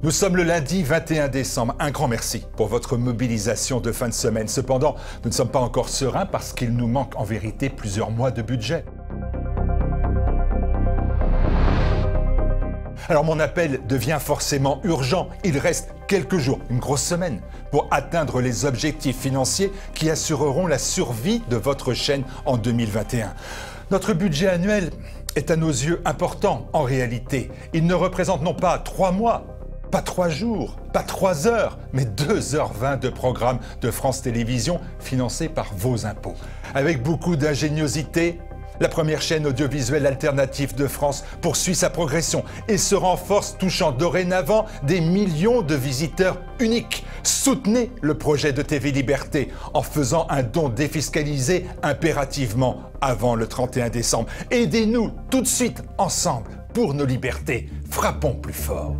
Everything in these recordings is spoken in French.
Nous sommes le lundi 21 décembre. Un grand merci pour votre mobilisation de fin de semaine. Cependant, nous ne sommes pas encore sereins parce qu'il nous manque en vérité plusieurs mois de budget. Alors mon appel devient forcément urgent. Il reste quelques jours, une grosse semaine, pour atteindre les objectifs financiers qui assureront la survie de votre chaîne en 2021. Notre budget annuel est à nos yeux important en réalité. Il ne représente non pas 3 mois, pas 3 jours, pas 3 heures, mais 2h20 de programme de France Télévisions financé par vos impôts. Avec beaucoup d'ingéniosité, la première chaîne audiovisuelle alternative de France poursuit sa progression et se renforce, touchant dorénavant des millions de visiteurs uniques. Soutenez le projet de TV Liberté en faisant un don défiscalisé impérativement avant le 31 décembre. Aidez-nous tout de suite ensemble pour nos libertés. Frappons plus fort.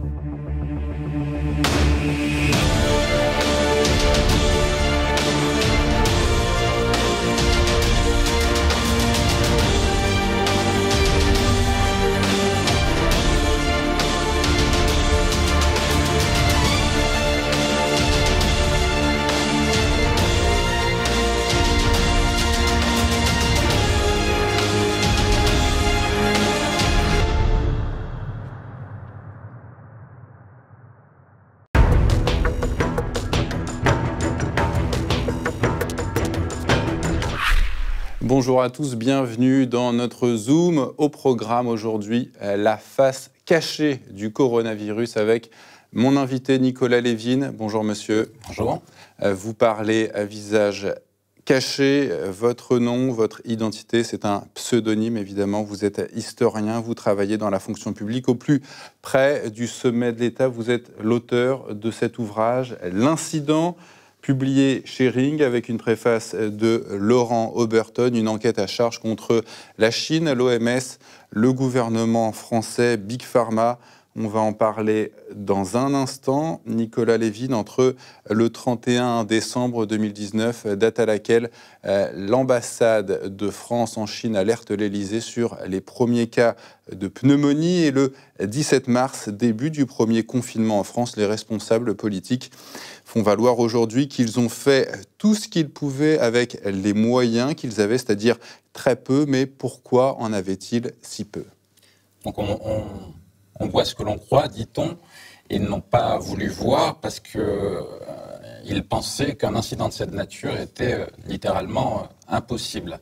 Bonjour à tous, bienvenue dans notre Zoom. Au programme aujourd'hui, la face cachée du coronavirus avec mon invité Nicolas Lévin. Bonjour monsieur. Bonjour. Vous parlez à visage caché, votre nom, votre identité, c'est un pseudonyme évidemment. Vous êtes historien, vous travaillez dans la fonction publique au plus près du sommet de l'État. Vous êtes l'auteur de cet ouvrage, L'incident, publié chez Ring avec une préface de Laurent Oberton, une enquête à charge contre la Chine, l'OMS, le gouvernement français, Big Pharma. On va en parler dans un instant. Nicolas Lévin, entre le 31 décembre 2019, date à laquelle l'ambassade de France en Chine alerte l'Élysée sur les premiers cas de pneumonie, et le 17 mars, début du premier confinement en France, les responsables politiques font valoir aujourd'hui qu'ils ont fait tout ce qu'ils pouvaient avec les moyens qu'ils avaient, c'est-à-dire très peu, mais pourquoi en avait-il si peu ? Donc on voit ce que l'on croit, dit-on. Ils n'ont pas voulu voir parce qu'ils pensaient qu'un incident de cette nature était littéralement impossible.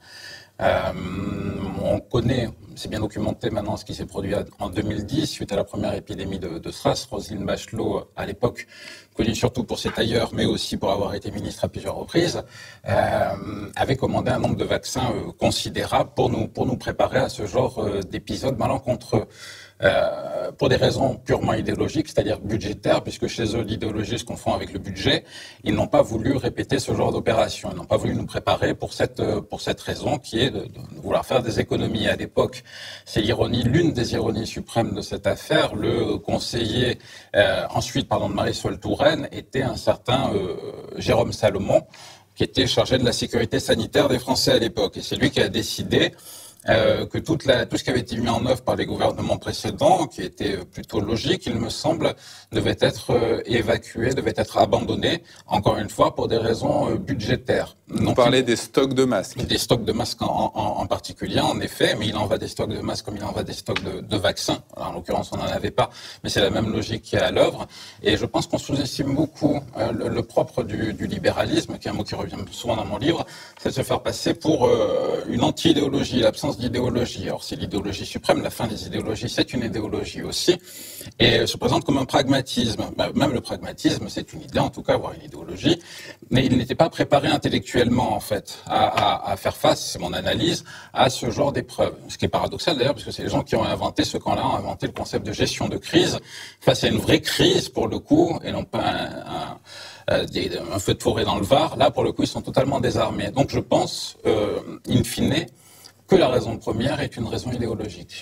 On connaît, c'est bien documenté maintenant, ce qui s'est produit en 2010, suite à la première épidémie de SRAS. Roselyne Bachelot, à l'époque, connue surtout pour ses tailleurs, mais aussi pour avoir été ministre à plusieurs reprises, avait commandé un nombre de vaccins considérable pour nous préparer à ce genre d'épisode malencontreux. Pour des raisons purement idéologiques, c'est-à-dire budgétaires, puisque chez eux, l'idéologie se confond avec le budget. Ils n'ont pas voulu répéter ce genre d'opération. Ils n'ont pas voulu nous préparer pour cette raison qui est de vouloir faire des économies. À l'époque, c'est l'une des ironies suprêmes de cette affaire. Le conseiller, de Marisol Touraine, était un certain Jérôme Salomon, qui était chargé de la sécurité sanitaire des Français à l'époque. Et c'est lui qui a décidé que tout ce qui avait été mis en œuvre par les gouvernements précédents, qui était plutôt logique, il me semble, devait être évacué, devait être abandonné, encore une fois, pour des raisons budgétaires. Vous parlez des stocks de masques. Des stocks de masques en particulier, en effet, mais il en va des stocks de masques comme il en va des stocks de vaccins. Alors, en l'occurrence, on n'en avait pas, mais c'est la même logique qui est à l'œuvre. Et je pense qu'on sous-estime beaucoup le propre du libéralisme, qui est un mot qui revient souvent dans mon livre, c'est de se faire passer pour une anti-idéologie, l'absence d'idéologie. Alors c'est l'idéologie suprême, la fin des idéologies, c'est une idéologie aussi, et se présente comme un pragmatisme. Même le pragmatisme, c'est une idée, en tout cas, avoir une idéologie, mais il n'était pas préparé intellectuellement, en fait, à faire face, c'est mon analyse, à ce genre d'épreuve. Ce qui est paradoxal d'ailleurs, parce que c'est les gens qui ont inventé ce camp-là, ont inventé le concept de gestion de crise, face à une vraie crise, pour le coup, et non pas un feu de forêt dans le Var. Là, pour le coup, ils sont totalement désarmés. Donc je pense, in fine, que la raison première est une raison idéologique.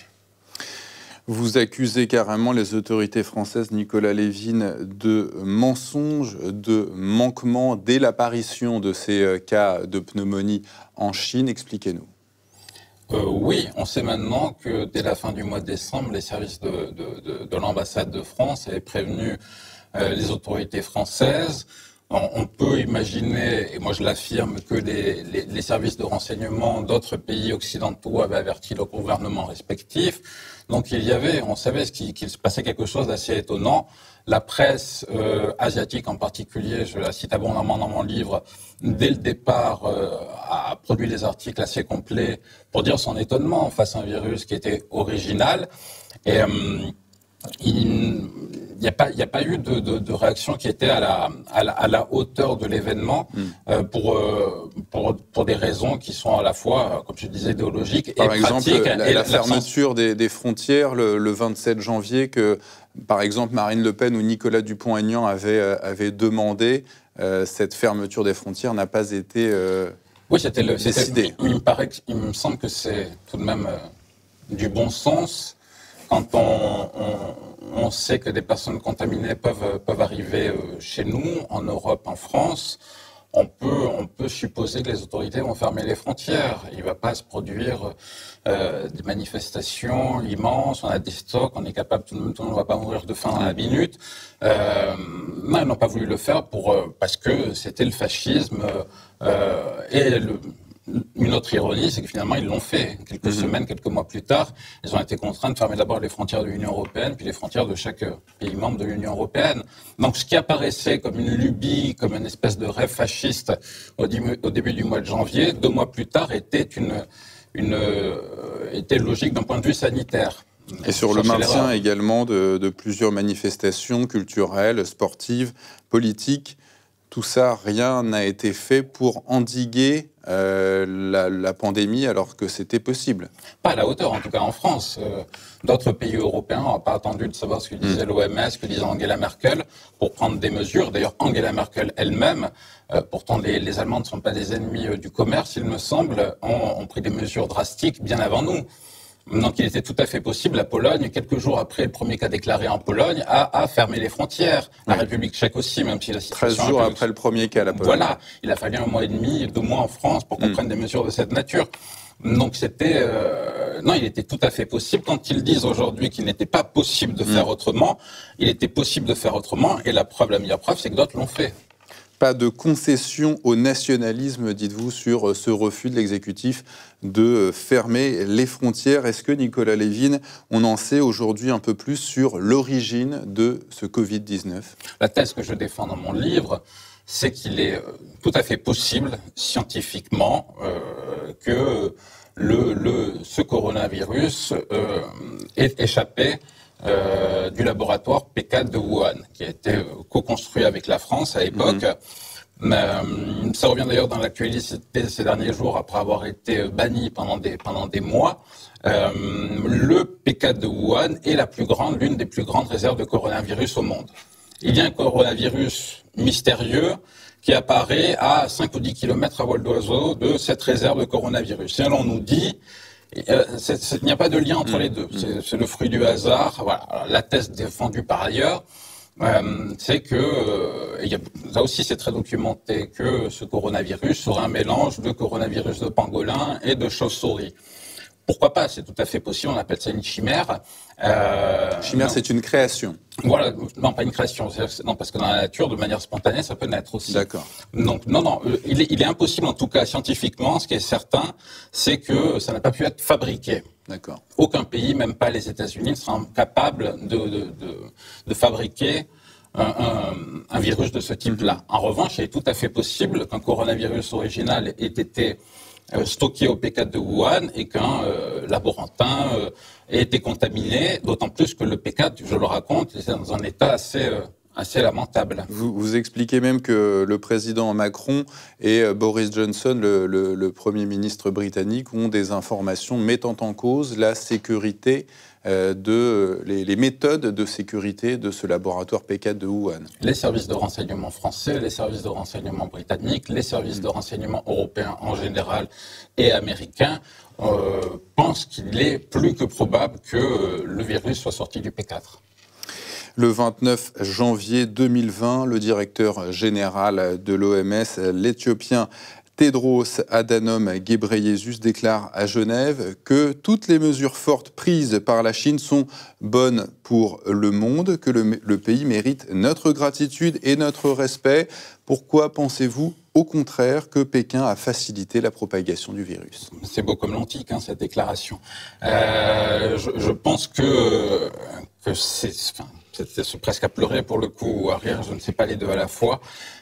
Vous accusez carrément les autorités françaises, Nicolas Lévin, de mensonges, de manquements dès l'apparition de ces cas de pneumonie en Chine. Expliquez-nous. Oui, on sait maintenant que dès la fin du mois de décembre, les services de l'ambassade de France avaient prévenu les autorités françaises. On peut imaginer, et moi je l'affirme, que les services de renseignement d'autres pays occidentaux avaient averti leurs gouvernements respectifs. Donc on savait qu'il se passait quelque chose d'assez étonnant. La presse asiatique en particulier, je la cite abondamment dans mon livre, dès le départ a produit des articles assez complets pour dire son étonnement face à un virus qui était original. Et il n'y a pas eu de réaction qui était à la hauteur de l'événement pour des raisons qui sont à la fois, comme je disais, idéologiques et pratiques. Par exemple, la fermeture des frontières le 27 janvier que, par exemple, Marine Le Pen ou Nicolas Dupont-Aignan avaient demandé, cette fermeture des frontières n'a pas été oui, c'était décidée. Il me semble que c'est tout de même du bon sens. Quand on sait que des personnes contaminées peuvent arriver chez nous, en Europe, en France, on peut supposer que les autorités vont fermer les frontières. Il ne va pas se produire des manifestations immenses, on a des stocks, on est capable, tout le monde ne va pas mourir de faim dans la minute. Non, ils n'ont pas voulu le faire parce que c'était le fascisme une autre ironie, c'est que finalement, ils l'ont fait. Quelques semaines, quelques mois plus tard, ils ont été contraints de fermer d'abord les frontières de l'Union européenne, puis les frontières de chaque pays membre de l'Union européenne. Donc, ce qui apparaissait comme une lubie, comme une espèce de rêve fasciste au début du mois de janvier, 2 mois plus tard, était logique d'un point de vue sanitaire. Et sur le maintien également de plusieurs manifestations culturelles, sportives, politiques, tout ça, rien n'a été fait pour endiguer la pandémie alors que c'était possible. Pas à la hauteur, en tout cas en France. D'autres pays européens n'ont pas attendu de savoir ce que disait l'OMS, ce que disait Angela Merkel, pour prendre des mesures. D'ailleurs, Angela Merkel elle-même, pourtant les Allemands ne sont pas des ennemis du commerce, il me semble, ont pris des mesures drastiques bien avant nous. Donc il était tout à fait possible, la Pologne, quelques jours après le premier cas déclaré en Pologne, a fermé les frontières. La République tchèque aussi, même si la situation... 13 jours après le premier cas, la Pologne. Voilà, il a fallu 1 mois et demi, 2 mois en France pour qu'on prenne des mesures de cette nature. Donc c'était... non, il était tout à fait possible. Quand ils disent aujourd'hui qu'il n'était pas possible de faire autrement, il était possible de faire autrement, et la meilleure preuve, c'est que d'autres l'ont fait. Pas de concession au nationalisme, dites-vous, sur ce refus de l'exécutif de fermer les frontières. Est-ce que, Nicolas Lévin, on en sait aujourd'hui un peu plus sur l'origine de ce Covid-19 ? La thèse que je défends dans mon livre, c'est qu'il est tout à fait possible, scientifiquement, que ce coronavirus ait échappé du laboratoire P4 de Wuhan, qui a été co-construit avec la France à l'époque. Ça revient d'ailleurs dans l'actualité ces derniers jours, après avoir été banni pendant des mois. Le P4 de Wuhan est l'une des plus grandes réserves de coronavirus au monde. Il y a un coronavirus mystérieux qui apparaît à 5 ou 10 km à vol d'oiseau de cette réserve de coronavirus. Et alors on nous dit... il n'y a pas de lien entre les deux. C'est le fruit du hasard. Voilà. La thèse défendue par ailleurs, c'est que, là aussi c'est très documenté, que ce coronavirus serait un mélange de coronavirus de pangolin et de chauve-souris. Pourquoi pas? C'est tout à fait possible. On appelle ça une chimère. Chimère, c'est une création. Voilà, non, pas une création. Non, parce que dans la nature, de manière spontanée, ça peut naître aussi. D'accord. Donc, non, il est impossible, en tout cas scientifiquement, ce qui est certain, c'est que ça n'a pas pu être fabriqué. D'accord. Aucun pays, même pas les États-Unis, ne sera capable de fabriquer un virus de ce type-là. En revanche, il est tout à fait possible qu'un coronavirus original ait été stocké au P4 de Wuhan et qu'un laborantin ait été contaminé, d'autant plus que le P4, je le raconte, est dans un état assez lamentable. Vous expliquez même que le président Macron et Boris Johnson, le Premier ministre britannique, ont des informations mettant en cause la sécurité les méthodes de sécurité de ce laboratoire P4 de Wuhan. Les services de renseignement français, les services de renseignement britanniques, les services de renseignement européens en général et américains pensent qu'il est plus que probable que le virus soit sorti du P4. Le 29 janvier 2020, le directeur général de l'OMS, l'Éthiopien Tedros Adhanom Ghebreyesus déclare à Genève que toutes les mesures fortes prises par la Chine sont bonnes pour le monde, que le pays mérite notre gratitude et notre respect. Pourquoi pensez-vous au contraire que Pékin a facilité la propagation du virus? C'est beau comme l'antique, cette déclaration. Je pense que c'est presque à pleurer pour le coup, ou à rire, je ne sais pas les deux à la fois.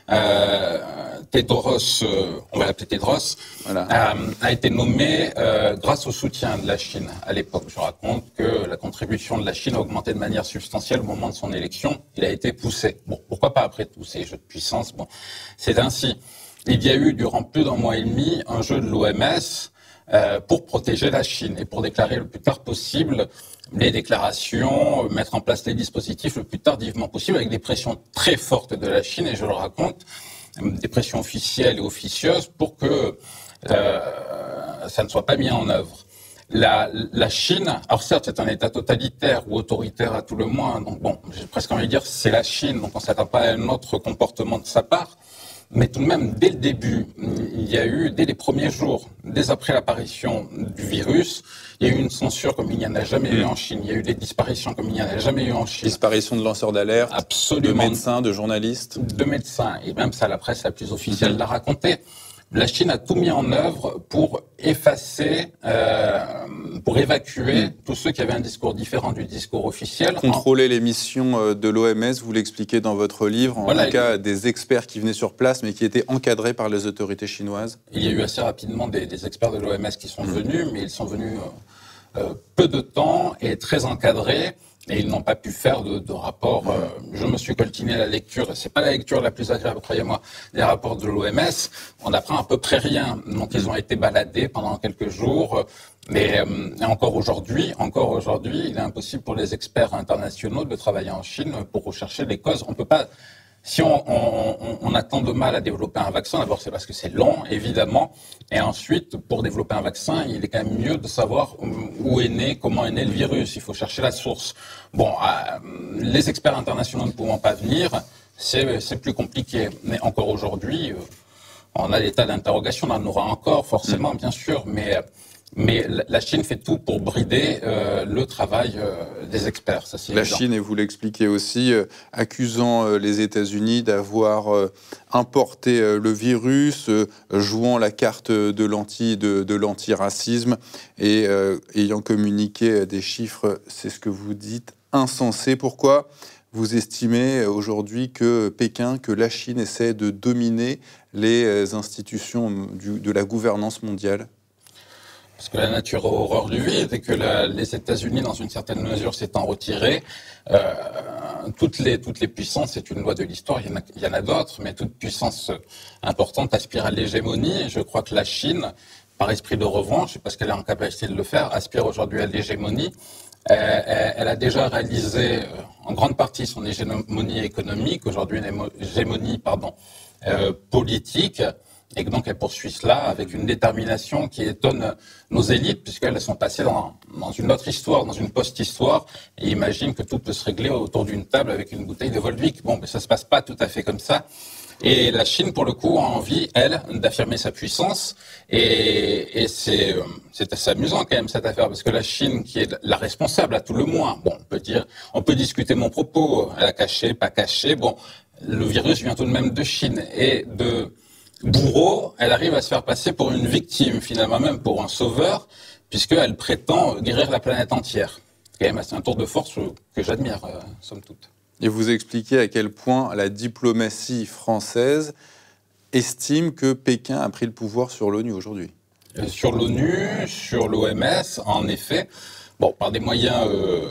Tedros, on va l'appeler Tedros, voilà, a été nommé grâce au soutien de la Chine à l'époque. Je raconte que la contribution de la Chine a augmenté de manière substantielle au moment de son élection. Il a été poussé. Bon, pourquoi pas après tous ces jeux de puissance? Bon, c'est ainsi. Il y a eu durant plus d'un mois et demi un jeu de l'OMS pour protéger la Chine et pour déclarer le plus tard possible les déclarations, mettre en place les dispositifs le plus tardivement possible avec des pressions très fortes de la Chine, et je le raconte, des pressions officielles et officieuses pour que ça ne soit pas mis en œuvre. La Chine, alors certes c'est un État totalitaire ou autoritaire à tout le moins, donc bon, j'ai presque envie de dire c'est la Chine, donc on ne s'attend pas à un autre comportement de sa part. Mais tout de même, dès le début, il y a eu, dès les premiers jours, dès après l'apparition du virus, il y a eu une censure comme il n'y en a jamais eu en Chine. Il y a eu des disparitions comme il n'y en a jamais eu en Chine. Disparition de lanceurs d'alerte, absolument, de médecins, de journalistes. De médecins, et même ça, la presse la plus officielle l'a raconté. La Chine a tout mis en œuvre pour effacer, pour évacuer tous ceux qui avaient un discours différent du discours officiel. Contrôler les missions de l'OMS, vous l'expliquez dans votre livre, en tout cas des experts qui venaient sur place mais qui étaient encadrés par les autorités chinoises. Il y a eu assez rapidement des experts de l'OMS qui sont venus, mais ils sont venus peu de temps et très encadrés. Et ils n'ont pas pu faire de rapport. Je me suis coltiné la lecture, et c'est pas la lecture la plus agréable, croyez-moi, des rapports de l'OMS. On apprend à peu près rien. Donc ils ont été baladés pendant quelques jours. Mais encore aujourd'hui, il est impossible pour les experts internationaux de travailler en Chine pour rechercher les causes. On peut pas. Si on a tant de mal à développer un vaccin, d'abord c'est parce que c'est long, évidemment, et ensuite, pour développer un vaccin, il est quand même mieux de savoir où est né, comment est né le virus. Il faut chercher la source. Bon, les experts internationaux ne pouvant pas venir, c'est plus compliqué. Mais encore aujourd'hui, on a des tas d'interrogations, on en aura encore, forcément, bien sûr, mais la Chine fait tout pour brider le travail des experts. Ça, c'est la évident. Chine, et vous l'expliquez aussi, accusant les États-Unis d'avoir importé le virus, jouant la carte de l'antiracisme et ayant communiqué des chiffres, c'est ce que vous dites, insensés. Pourquoi vous estimez aujourd'hui que Pékin, que la Chine essaie de dominer les institutions de la gouvernance mondiale ? Parce que la nature a horreur du vide et que les États-Unis, dans une certaine mesure, s'étant retirés, toutes les puissances, c'est une loi de l'histoire, il y en a d'autres, mais toute puissance importante aspire à l'hégémonie. Je crois que la Chine, par esprit de revanche, parce qu'elle est en capacité de le faire, aspire aujourd'hui à l'hégémonie. Elle a déjà réalisé en grande partie son hégémonie économique, aujourd'hui une hégémonie politique. Et donc, elle poursuit cela avec une détermination qui étonne nos élites, puisqu'elles sont passées dans une autre histoire, dans une post-histoire, et imaginent que tout peut se régler autour d'une table avec une bouteille de Volvic. Bon, mais ça se passe pas tout à fait comme ça. Et la Chine, pour le coup, a envie, elle, d'affirmer sa puissance. Et c'est assez amusant quand même cette affaire, parce que la Chine, qui est la responsable à tout le moins, bon, on peut discuter mon propos, elle a caché, pas caché. Bon, le virus vient tout de même de Chine et de bourreau, elle arrive à se faire passer pour une victime, finalement même pour un sauveur, puisqu'elle prétend guérir la planète entière. C'est quand même un tour de force que j'admire, somme toute. Et vous expliquez à quel point la diplomatie française estime que Pékin a pris le pouvoir sur l'ONU aujourd'hui. Sur l'ONU, sur l'OMS, en effet, bon, par des moyens,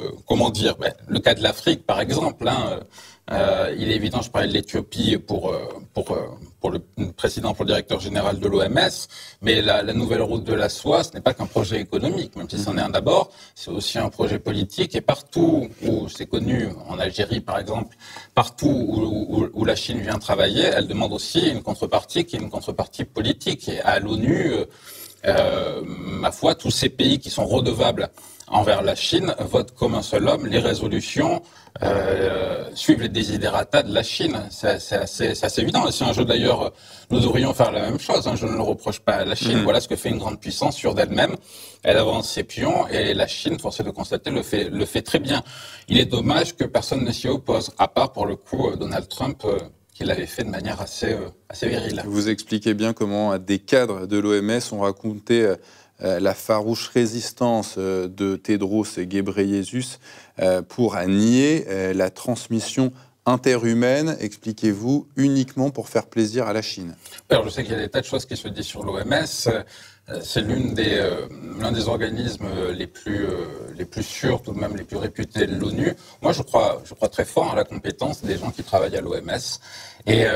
le cas de l'Afrique, par exemple, il est évident, je parlais de l'Éthiopie pour le président, pour le directeur général de l'OMS, mais la nouvelle route de la soie, ce n'est pas qu'un projet économique, même si c'en est un d'abord, c'est aussi un projet politique, et partout où c'est connu, en Algérie par exemple, partout où la Chine vient travailler, elle demande aussi une contrepartie qui est une contrepartie politique, et à l'ONU, ma foi, tous ces pays qui sont redevables envers la Chine votent comme un seul homme. Les résolutions suivent les desiderata de la Chine. C'est assez évident. C'est un jeu d'ailleurs, nous devrions faire la même chose. Je ne le reproche pas à la Chine. Voilà ce que fait une grande puissance sûre d'elle-même. Elle avance ses pions et la Chine, force est de constater, le fait très bien. Il est dommage que personne ne s'y oppose, à part pour le coup Donald Trump, qui l'avait fait de manière assez virile. Vous expliquez bien comment des cadres de l'OMS ont raconté la farouche résistance de Tedros Ghebreyesus pour nier la transmission interhumaine, expliquez-vous, uniquement pour faire plaisir à la Chine. Alors, je sais qu'il y a des tas de choses qui se disent sur l'OMS. C'est l'un des organismes les plus sûrs, tout de même les plus réputés de l'ONU. Moi, je crois très fort à la compétence des gens qui travaillent à l'OMS. Et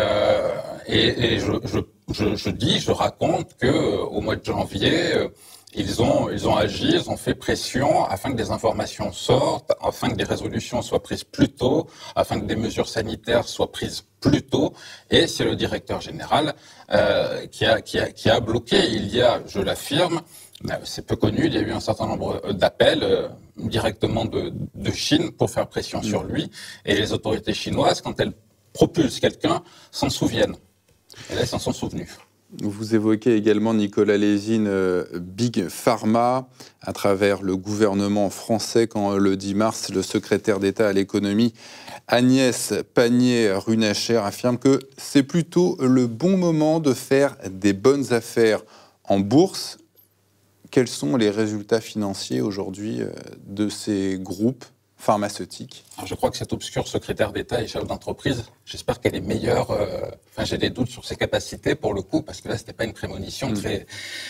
je raconte que au mois de janvier, ils ont agi, ils ont fait pression afin que des informations sortent, afin que des résolutions soient prises plus tôt, afin que des mesures sanitaires soient prises plus tôt. Et c'est le directeur général qui a bloqué. Il y a, je l'affirme, c'est peu connu, il y a eu un certain nombre d'appels directement de Chine pour faire pression sur lui. Et les autorités chinoises, quand elles propulsent quelqu'un, s'en souviennent. Et là, ils s'en sont souvenus. Vous évoquez également, Nicolas Lézine, Big Pharma, à travers le gouvernement français, quand le 10 mars, le secrétaire d'État à l'économie, Agnès Pannier-Runacher, affirme que c'est plutôt le bon moment de faire des bonnes affaires en bourse. Quels sont les résultats financiers aujourd'hui de ces groupes pharmaceutiques? Je crois que cet obscur secrétaire d'État et chef d'entreprise, j'espère qu'elle est meilleure. J'ai des doutes sur ses capacités pour le coup, parce que là, c'était pas une prémonition très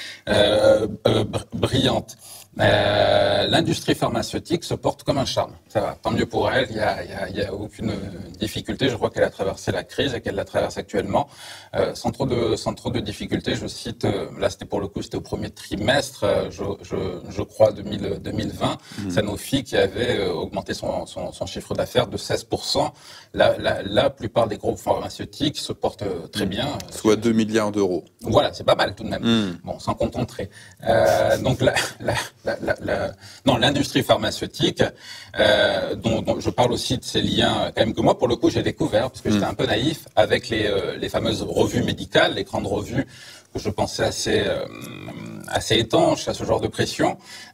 brillante. L'industrie pharmaceutique se porte comme un charme. Ça va, tant mieux pour elle. Il y a aucune difficulté. Je crois qu'elle a traversé la crise et qu'elle la traverse actuellement sans trop de difficultés. Je cite, là, c'était pour le coup, c'était au premier trimestre, je crois 2020, Sanofi qui avait augmenté son chiffre d'affaires de 16%. La plupart des groupes pharmaceutiques se portent très bien. Soit 2 milliards d'euros. Voilà, c'est pas mal tout de même. Bon, sans contenter. Donc l'industrie pharmaceutique, dont je parle aussi de ces liens, quand même que moi, pour le coup, j'ai découvert, parce que j'étais un peu naïf, avec les fameuses revues médicales, les grandes revues que je pensais assez étanches à ce genre de pression,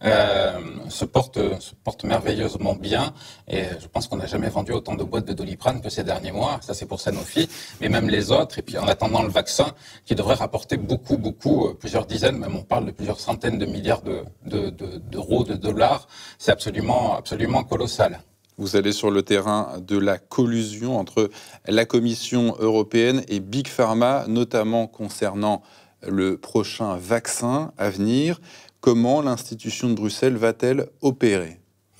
se portent merveilleusement bien. Et je pense qu'on n'a jamais vendu autant de boîtes de Doliprane que ces derniers mois. Ça, c'est pour Sanofi, mais même les autres. Et puis, en attendant le vaccin, qui devrait rapporter beaucoup, plusieurs dizaines, même on parle de plusieurs centaines de milliards d'euros, de dollars. C'est absolument colossal. Vous allez sur le terrain de la collusion entre la Commission européenne et Big Pharma, notamment concernant le prochain vaccin à venir. Comment l'institution de Bruxelles va-t-elle opérer ?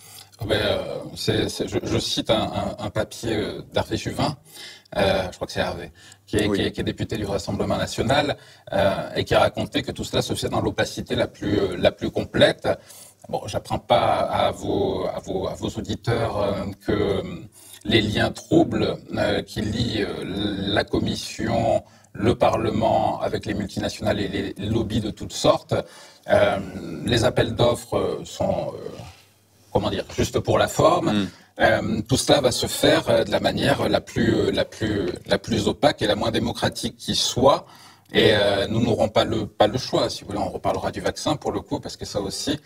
Je cite un papier d'Hervé Juvin, je crois que c'est Hervé, qui est député du Rassemblement national, et qui a raconté que tout cela se fait dans l'opacité la plus complète. Bon, j'apprends pas à vos auditeurs que les liens troubles qui lient la Commission, le Parlement avec les multinationales et les lobbies de toutes sortes, les appels d'offres sont juste pour la forme. Tout cela va se faire de la manière la plus opaque et la moins démocratique qui soit. Et nous n'aurons pas le choix. Si vous voulez, on reparlera du vaccin pour le coup, parce que ça aussi,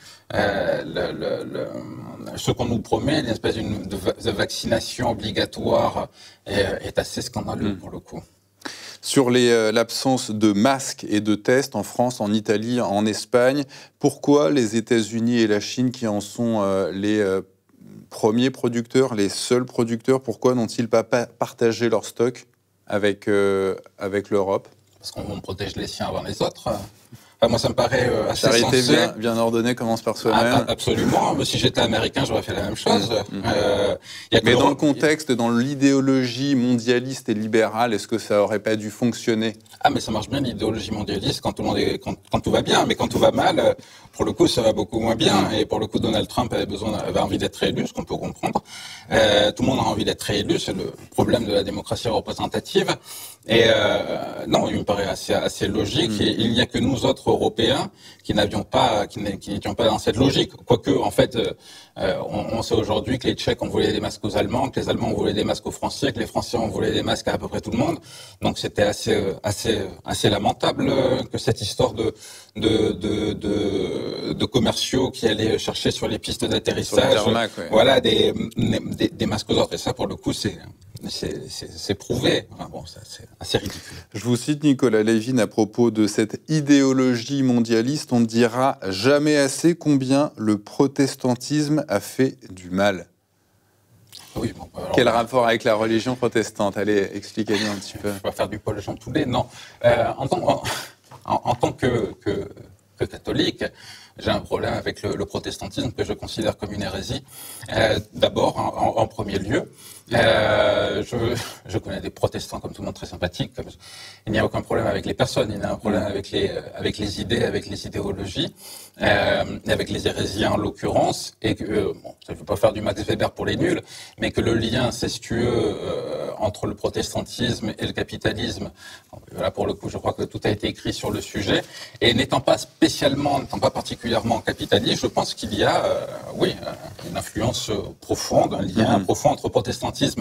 ce qu'on nous promet, l'espèce de vaccination obligatoire, est assez scandaleux pour le coup. Sur l'absence de masques et de tests en France, en Italie, en Espagne, pourquoi les États-Unis et la Chine, qui en sont les premiers producteurs, les seuls producteurs, pourquoi n'ont-ils pas partagé leur stock avec l'Europe ? Parce qu'on protège les siens avant les autres. Enfin, moi, ça me paraît assez charité sensé. bien ordonnée commence par soi-même. Absolument. Mais si j'étais américain, j'aurais fait la même chose. Mais dans le contexte, dans l'idéologie mondialiste et libérale, est-ce que ça aurait pas dû fonctionner ? Ah, mais ça marche bien l'idéologie mondialiste quand tout va bien. Mais quand tout va mal, pour le coup, ça va beaucoup moins bien. Et pour le coup, Donald Trump avait envie d'être réélu, ce qu'on peut comprendre. Tout le monde a envie d'être réélu. C'est le problème de la démocratie représentative. Et non, il me paraît assez logique. Et il n'y a que nous autres d'autres Européens qui n'étions pas dans cette logique. Quoique, en fait, on sait aujourd'hui que les Tchèques ont volé des masques aux Allemands, que les Allemands ont volé des masques aux Français, que les Français ont volé des masques à peu près tout le monde. Donc c'était assez lamentable que cette histoire de commerciaux qui allaient chercher sur les pistes d'atterrissage, voilà, des masques aux autres. Et ça, pour le coup, c'est prouvé. Enfin, bon, c'est assez ridicule. Je vous cite Nicolas Lévin à propos de cette idéologie mondialiste. On ne dira jamais assez combien le protestantisme a fait du mal. Oui, bon, alors, quel rapport avec la religion protestante? Allez, expliquez-nous un petit peu. Je ne vais pas faire du Paul Jean Toulet, non. En tant que catholique, j'ai un problème avec le protestantisme que je considère comme une hérésie. D'abord, en premier lieu, je connais des protestants comme tout le monde très sympathiques. Il n'y a aucun problème avec les personnes, il y a un problème avec les idées, avec les idéologies, et avec les hérésies en l'occurrence. Et que, bon, je ne veux pas faire du Max Weber pour les nuls, mais que le lien incestueux entre le protestantisme et le capitalisme, là pour le coup, je crois que tout a été écrit sur le sujet. Et n'étant pas particulièrement capitaliste, je pense qu'il y a, une influence profonde, un lien profond entre protestantisme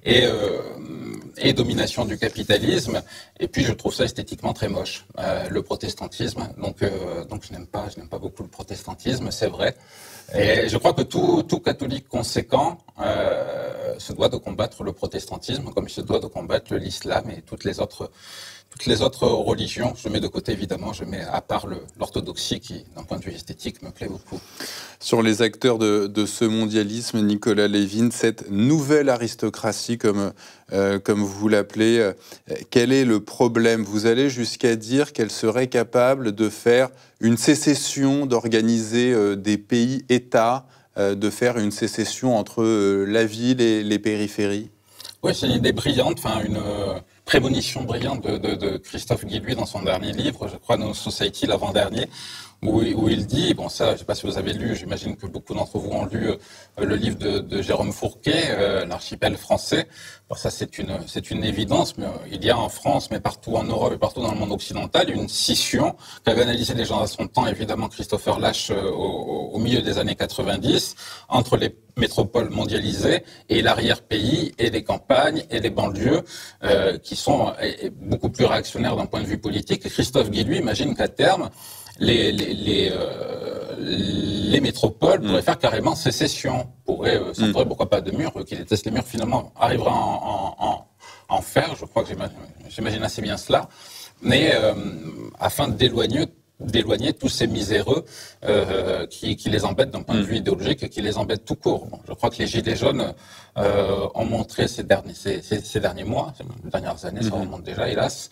et domination du capitalisme. Et puis je trouve ça esthétiquement très moche, le protestantisme. Donc je n'aime pas beaucoup le protestantisme, c'est vrai. Et je crois que tout catholique conséquent se doit de combattre le protestantisme, comme il se doit de combattre l'islam et toutes les autres religions. Je mets de côté, évidemment, à part l'orthodoxie qui, d'un point de vue esthétique, me plaît beaucoup. Sur les acteurs de ce mondialisme, Nicolas Lévin, cette nouvelle aristocratie, comme vous l'appelez, quel est le problème? Vous allez jusqu'à dire qu'elle serait capable de faire une sécession, d'organiser des pays-États, de faire une sécession entre la ville et les périphéries? Oui, c'est une idée brillante, une prémonition brillante de Christophe Guilluy dans son dernier livre, je crois, No Society, l'avant-dernier, où il dit, bon ça, je ne sais pas si vous avez lu, j'imagine que beaucoup d'entre vous ont lu le livre de Jérôme Fourquet, L'archipel français. Bon, ça c'est une évidence, mais il y a en France, mais partout en Europe et partout dans le monde occidental, une scission qu'avait analysé les gens à son temps, évidemment Christopher Lasch au milieu des années 90, entre les métropoles mondialisées et l'arrière-pays et les campagnes et les banlieues qui sont beaucoup plus réactionnaires d'un point de vue politique. Et Christophe Guilluy imagine qu'à terme, les métropoles pourraient faire carrément sécession, s'entourer pourquoi pas de murs, qui détestent les murs finalement, arrivera en faire, je crois que j'imagine assez bien cela, mais afin d'éloigner tous ces miséreux qui les embêtent d'un point de vue idéologique et qui les embêtent tout court. Bon, je crois que les Gilets jaunes ont montré ces derniers mois, ces dernières années, ça remonte déjà, hélas,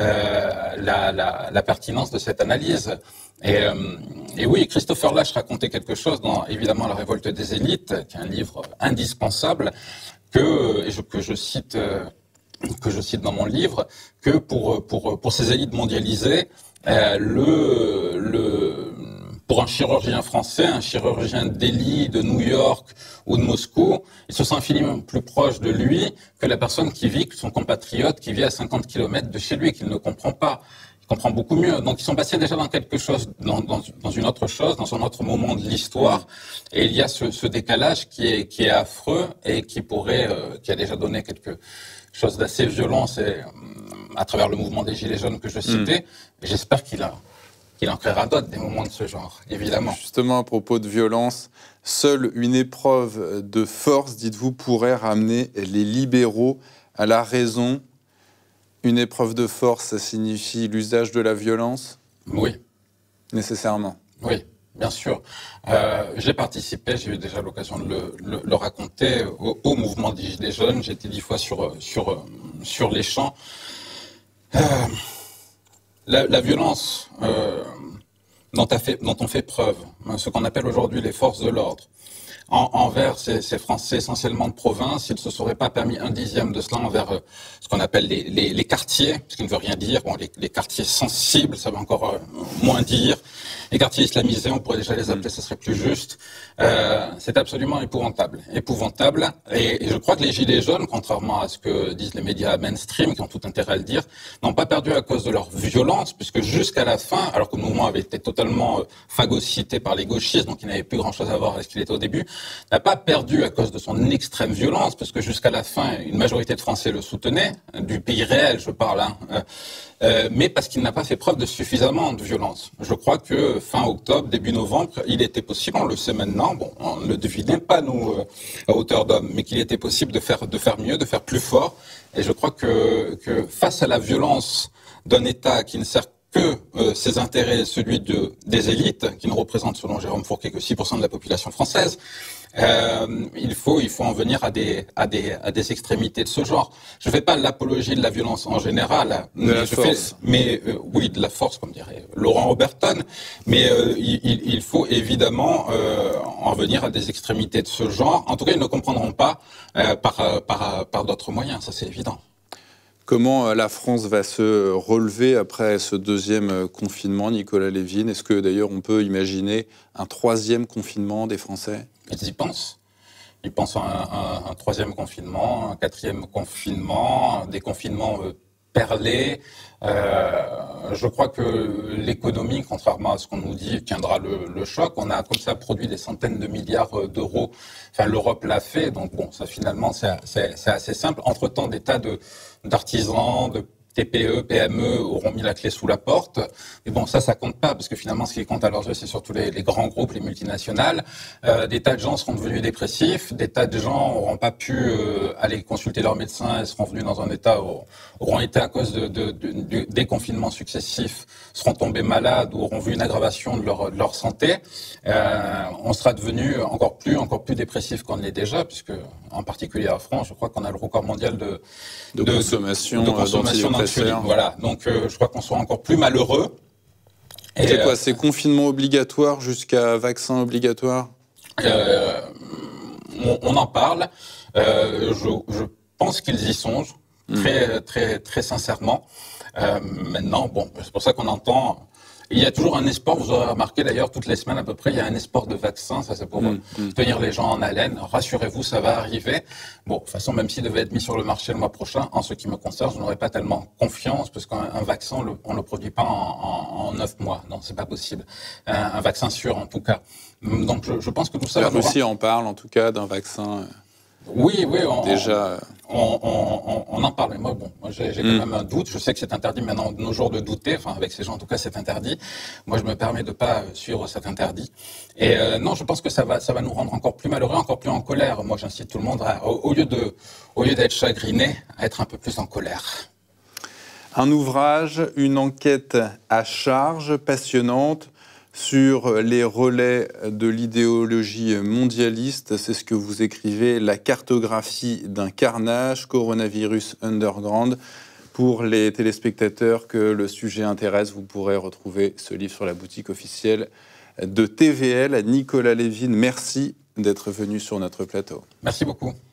la pertinence de cette analyse. Et oui, Christopher Lasch racontait quelque chose dans, évidemment, La révolte des élites, qui est un livre indispensable, que je cite dans mon livre, que pour ces élites mondialisées, pour un chirurgien français, un chirurgien de Delhi, de New York ou de Moscou, il se sent infiniment plus proche de lui que la personne son compatriote qui vit à 50 km de chez lui, qu'il ne comprend pas. Il comprend beaucoup mieux. Donc ils sont passés déjà dans quelque chose, dans une autre chose, dans un autre moment de l'histoire. Et il y a ce décalage qui est affreux et qui a déjà donné quelque chose d'assez violent. C'est à travers le mouvement des Gilets jaunes que je citais. J'espère qu'il en créera d'autres, des moments de ce genre, évidemment. Justement, à propos de violence, seule une épreuve de force, dites-vous, pourrait ramener les libéraux à la raison. Une épreuve de force, ça signifie l'usage de la violence? Oui. Nécessairement? Oui, bien sûr. J'ai participé, j'ai eu déjà l'occasion de le raconter, au mouvement des Gilets jaunes. J'ai été 10 fois sur les champs. La violence dont on fait preuve, ce qu'on appelle aujourd'hui les forces de l'ordre, envers ces Français essentiellement de province, il ne se serait pas permis un dixième de cela envers ce qu'on appelle les quartiers, ce qui ne veut rien dire. Bon, les quartiers sensibles, ça veut encore moins dire. les quartiers islamisés, on pourrait déjà les appeler, ce serait plus juste. C'est absolument épouvantable. Et je crois que les Gilets jaunes, contrairement à ce que disent les médias mainstream, qui ont tout intérêt à le dire, n'ont pas perdu à cause de leur violence, puisque jusqu'à la fin, alors que le mouvement avait été totalement phagocyté par les gauchistes, donc il n'avait plus grand-chose à voir avec ce qu'il était au début, n'a pas perdu à cause de son extrême violence, parce que jusqu'à la fin, une majorité de Français le soutenaient, du pays réel, je parle, mais parce qu'il n'a pas fait preuve de suffisamment de violence. Je crois que fin octobre, début novembre, il était possible, on le sait maintenant, bon, on ne le devinait pas nous à hauteur d'homme, mais qu'il était possible de faire mieux, de faire plus fort. Et je crois que face à la violence d'un État qui ne sert que ses intérêts, celui des élites, qui ne représentent selon Jérôme Fourquet que 6% de la population française, il faut en venir à des extrémités de ce genre. Je ne fais pas l'apologie de la violence en général, oui, de la force, comme dirait Laurent Oberton, mais il faut évidemment en venir à des extrémités de ce genre. En tout cas, ils ne comprendront pas par d'autres moyens, ça c'est évident. Comment la France va se relever après ce deuxième confinement, Nicolas Lévin? Est-ce que d'ailleurs on peut imaginer un troisième confinement des Français? Ils y pensent. Ils pensent à un troisième confinement, un quatrième confinement, des confinements perlés. Je crois que l'économie, contrairement à ce qu'on nous dit, tiendra le choc. On a comme ça produit des centaines de milliards d'euros. Enfin, l'Europe l'a fait, donc bon, ça finalement c'est assez simple. Entre-temps, des tas d'artisans, de TPE, PME auront mis la clé sous la porte. Mais bon, ça compte pas, parce que finalement, ce qui compte à leurs yeux, c'est surtout les grands groupes, les multinationales. Des tas de gens seront devenus dépressifs, des tas de gens n'auront pas pu aller consulter leur médecin et seront venus dans un état, auront été à cause des confinements successifs, seront tombés malades ou auront vu une aggravation de leur santé. On sera devenu encore plus dépressif qu'on ne l'est déjà, puisque en particulier à France, je crois qu'on a le record mondial de consommation voilà, donc je crois qu'on sera encore plus malheureux. C'est quoi, c'est confinement obligatoire jusqu'à vaccin obligatoire? On en parle. Je pense qu'ils y songent très sincèrement. Maintenant, bon, c'est pour ça qu'on entend. Il y a toujours un espoir, vous aurez remarqué d'ailleurs, toutes les semaines à peu près, il y a un espoir de vaccin, ça c'est pour tenir les gens en haleine. Rassurez-vous, ça va arriver. Bon, de toute façon, même s'il devait être mis sur le marché le mois prochain, en ce qui me concerne, je n'aurais pas tellement confiance, parce qu'un vaccin, on ne le produit pas en 9 mois. Non, c'est pas possible. Un vaccin sûr, en tout cas. Donc je pense que tout ça... La Russie en parle, en tout cas, d'un vaccin... Oui, déjà... On en parle, mais moi j'ai quand même un doute. Je sais que c'est interdit maintenant de nos jours de douter. Enfin, avec ces gens, en tout cas, c'est interdit. Moi, je me permets de pas suivre cet interdit. Et non, je pense que ça va nous rendre encore plus malheureux, encore plus en colère. Moi, j'incite tout le monde au lieu d'être chagriné, à être un peu plus en colère. Un ouvrage, une enquête à charge passionnante sur les relais de l'idéologie mondialiste. C'est ce que vous écrivez, la cartographie d'un carnage, coronavirus underground. Pour les téléspectateurs que le sujet intéresse, vous pourrez retrouver ce livre sur la boutique officielle de TVL. Nicolas Lévin, merci d'être venu sur notre plateau. Merci beaucoup.